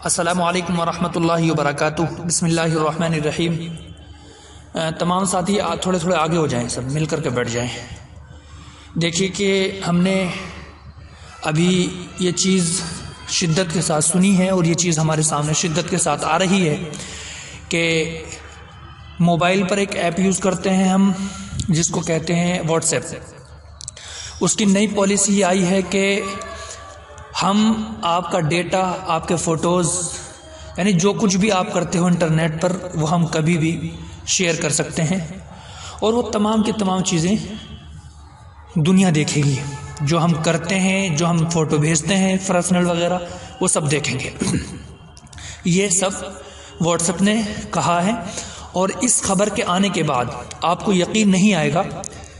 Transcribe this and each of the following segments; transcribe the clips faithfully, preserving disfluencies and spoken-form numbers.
السلام علیکم ورحمۃ اللہ وبرکاتہ۔ بسم اللہ الرحمن الرحیم۔ تمام ساتھی تھوڑے تھوڑے آگے ہو جائیں، سب مل کر کے بیٹھ جائیں۔ دیکھیے کہ ہم نے ابھی یہ چیز شدت کے ساتھ سنی ہے اور یہ چیز ہمارے سامنے شدت کے ساتھ آ رہی ہے کہ موبائل پر ایک ایپ یوز کرتے ہیں ہم، جس کو کہتے ہیں واٹس ایپ۔ اس کی نئی پالیسی آئی ہے کہ ہم آپ کا ڈیٹا، آپ کے فوٹوز، یعنی جو کچھ بھی آپ کرتے ہو انٹرنیٹ پر، وہ ہم کبھی بھی شیئر کر سکتے ہیں اور وہ تمام کی تمام چیزیں دنیا دیکھے گی۔ جو ہم کرتے ہیں، جو ہم فوٹو بھیجتے ہیں پرسنل وغیرہ، وہ سب دیکھیں گے۔ یہ سب واٹس ایپ نے کہا ہے، اور اس خبر کے آنے کے بعد آپ کو یقین نہیں آئے گا،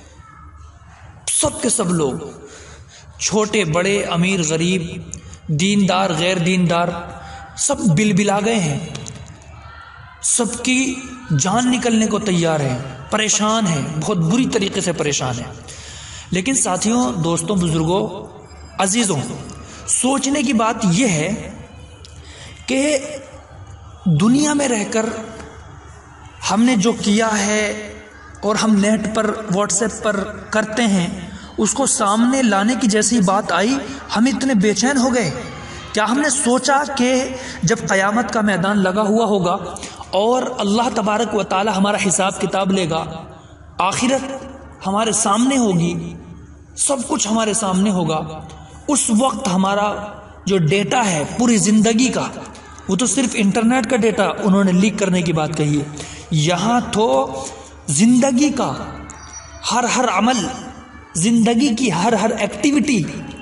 سب کے سب لوگ، چھوٹے بڑے، امیر غریب، دیندار غیر دیندار، سب بل بلا گئے ہیں، سب کی جان نکلنے کو تیار ہے، پریشان ہیں، بہت بری طریقے سے پریشان ہیں۔ لیکن ساتھیوں، دوستوں، بزرگوں، عزیزوں، سوچنے کی بات یہ ہے کہ دنیا میں رہ کر ہم نے جو کیا ہے اور ہم نیٹ پر واٹس ایپ پر کرتے ہیں، اس کو سامنے لانے کی جیسی بات آئی، ہم اتنے بے چین ہو گئے۔ کیا ہم نے سوچا کہ جب قیامت کا میدان لگا ہوا ہوگا اور اللہ تبارک و تعالی ہمارا حساب کتاب لے گا، آخرت ہمارے سامنے ہوگی، سب کچھ ہمارے سامنے ہوگا، اس وقت ہمارا جو ڈیٹا ہے پوری زندگی کا، وہ تو صرف انٹرنیٹ کا ڈیٹا انہوں نے لیک کرنے کی بات کہی ہے، یہاں تو زندگی کا ہر ہر عمل، زندگی کی ہر ہر ایکٹیویٹی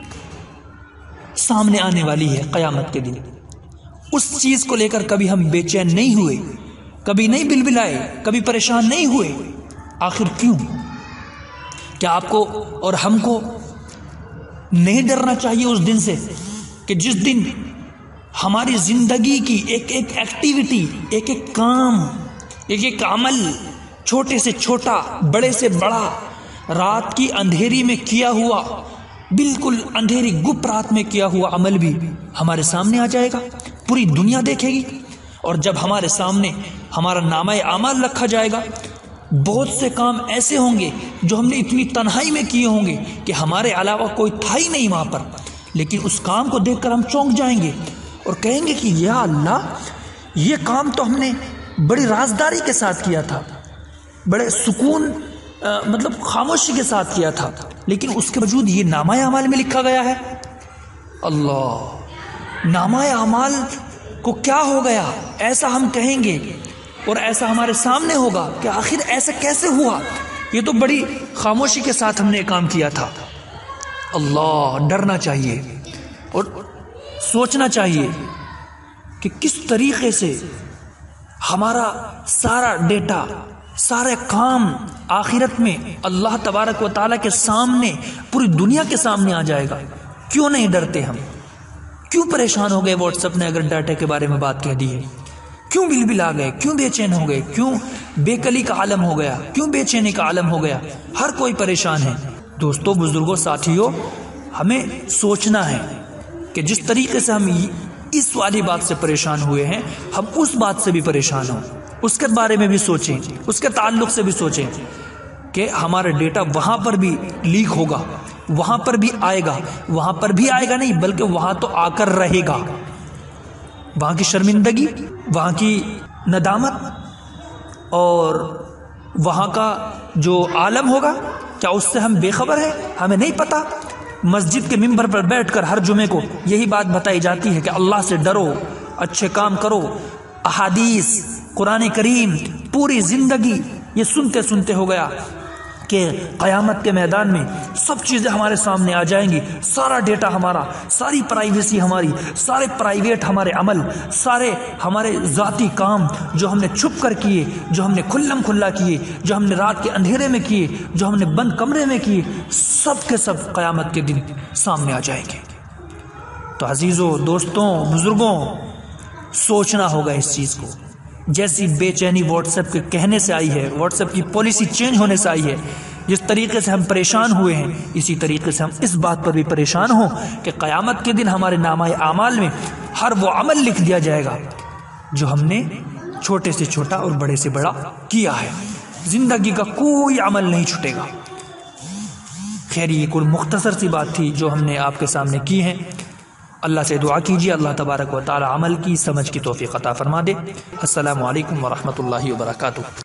سامنے آنے والی ہے قیامت کے دن۔ اس چیز کو لے کر کبھی ہم بے چین نہیں ہوئے، کبھی نہیں بل بلائے، کبھی پریشان نہیں ہوئے۔ آخر کیوں؟ کیا آپ کو اور ہم کو نہیں ڈرنا چاہیے اس دن سے کہ جس دن ہماری زندگی کی ایک ایک ایکٹیویٹی، ایک ایک کام، ایک ایک عمل، چھوٹے سے چھوٹا، بڑے سے بڑا، رات کی اندھیری میں کیا ہوا، بالکل اندھیری گپ رات میں کیا ہوا عمل بھی ہمارے سامنے آ جائے گا، پوری دنیا دیکھے گی۔ اور جب ہمارے سامنے ہمارا نامہ اعمال رکھا جائے گا، بہت سے کام ایسے ہوں گے جو ہم نے اتنی تنہائی میں کیے ہوں گے کہ ہمارے علاوہ کوئی تھا ہی نہیں وہاں پر، لیکن اس کام کو دیکھ کر ہم چونک جائیں گے اور کہیں گے کہ یا اللہ، یہ کام تو ہم نے بڑی رازداری کے ساتھ کیا تھا، بڑے سکون آ, مطلب خاموشی کے ساتھ کیا تھا، لیکن اس کے باوجود یہ نامہ اعمال میں لکھا گیا ہے۔ اللہ، نامہ اعمال کو کیا ہو گیا؟ ایسا ہم کہیں گے اور ایسا ہمارے سامنے ہوگا کہ آخر ایسا کیسے ہوا؟ یہ تو بڑی خاموشی کے ساتھ ہم نے کام کیا تھا۔ اللہ، ڈرنا چاہیے اور سوچنا چاہیے کہ کس طریقے سے ہمارا سارا ڈیٹا، سارے کام آخرت میں اللہ تبارک و تعالیٰ کے سامنے، پوری دنیا کے سامنے آ جائے گا۔ کیوں نہیں ڈرتے ہم؟ کیوں پریشان ہو گئے واٹس ایپ نے اگر ڈاٹا کے بارے میں بات کہہ دی ہے؟ کیوں بل بل آ گئے؟ کیوں بے چین ہو گئے؟ کیوں بے کلی کا عالم ہو گیا؟ کیوں بے چینی کا عالم ہو گیا؟ ہر کوئی پریشان ہے۔ دوستوں، بزرگوں، ساتھیوں، ہمیں سوچنا ہے کہ جس طریقے سے ہم اس والی بات سے پریشان ہوئے ہیں، ہم اس بات سے بھی پریشان ہوں، اس کے بارے میں بھی سوچیں، اس کے تعلق سے بھی سوچیں کہ ہمارا ڈیٹا وہاں پر بھی لیک ہوگا، وہاں پر بھی آئے گا، وہاں پر بھی آئے گا نہیں بلکہ وہاں تو آ کر رہے گا۔ وہاں کی شرمندگی، وہاں کی ندامت اور وہاں کا جو عالم ہوگا، کیا اس سے ہم بے خبر ہیں؟ ہمیں نہیں پتا؟ مسجد کے ممبر پر بیٹھ کر ہر جمعے کو یہی بات بتائی جاتی ہے کہ اللہ سے ڈرو، اچھے کام کرو، احادیث، قرآن کریم، پوری زندگی یہ سنتے سنتے ہو گیا کہ قیامت کے میدان میں سب چیزیں ہمارے سامنے آ جائیں گی، سارا ڈیٹا ہمارا، ساری پرائیویسی ہماری، سارے پرائیویٹ ہمارے عمل، سارے ہمارے ذاتی کام جو ہم نے چھپ کر کیے، جو ہم نے کھلم کھلا کیے، جو ہم نے رات کے اندھیرے میں کیے، جو ہم نے بند کمرے میں کیے، سب کے سب قیامت کے دن سامنے آ جائیں گے۔ تو عزیزوں، دوستوں، بزرگوں، سوچنا ہوگا اس چیز کو۔ جیسی بے چینی واٹس ایپ کے کہنے سے آئی ہے، واٹس ایپ کی پالیسی چینج ہونے سے آئی ہے، جس طریقے سے ہم پریشان ہوئے ہیں اسی طریقے سے ہم اس بات پر بھی پریشان ہوں کہ قیامت کے دن ہمارے نامہ اعمال میں ہر وہ عمل لکھ دیا جائے گا جو ہم نے چھوٹے سے چھوٹا اور بڑے سے بڑا کیا ہے. زندگی کا کوئی عمل نہیں چھٹے گا. خیر یہ کوئی مختصر سی بات تھی جو ہم نے آپ کے سامنے کی ہے. اللہ سے دعا کیجیے اللہ تبارک و تعالی عمل کی سمجھ کی توفیق عطا فرما دے. السلام علیکم ورحمۃ اللہ وبرکاتہ.